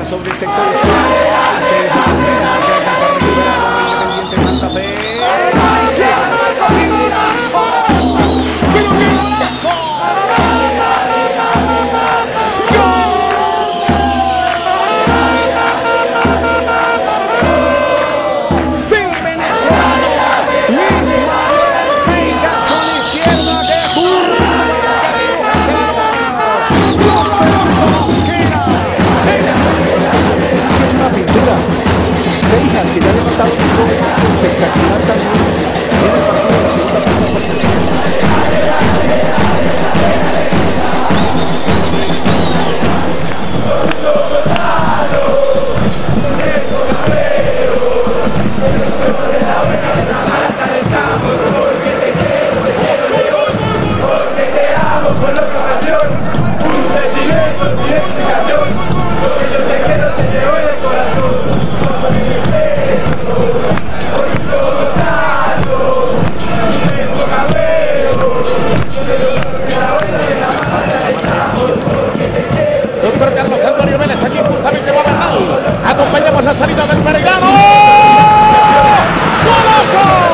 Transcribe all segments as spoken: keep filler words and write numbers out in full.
sobre el sector izquierdo. Se desespera, que alcanza a recuperar el Independiente Santa Fe. A la izquierda, ¡qué golazo! ¡Pero qué golazo! Del venezolano Luis Manuel Seijas con la izquierda que curva. Es una pintura. Seijas, que ya ha levantado un golazo espectacular también en el partido de la segunda fecha por el doctor Carlos Antonio Vélez, aquí justamente va a Bernal. Acompañamos la salida del Peregrano. ¡Golazo!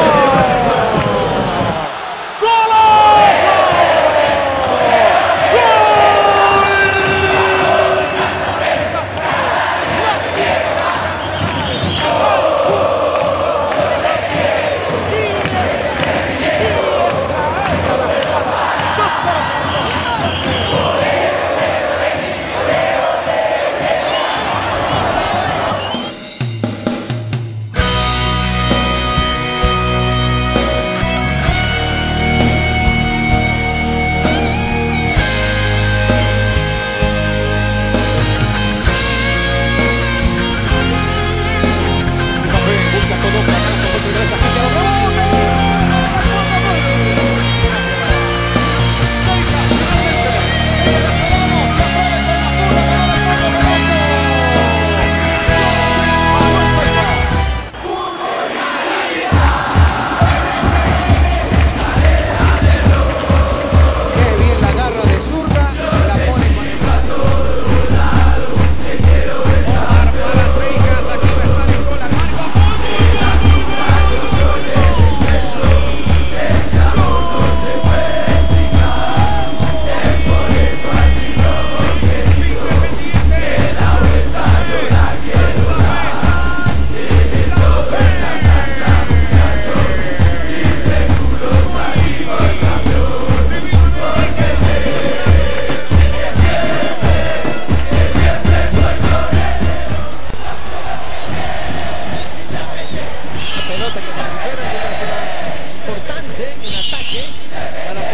Pelota que recupera en una zona importante en ataque para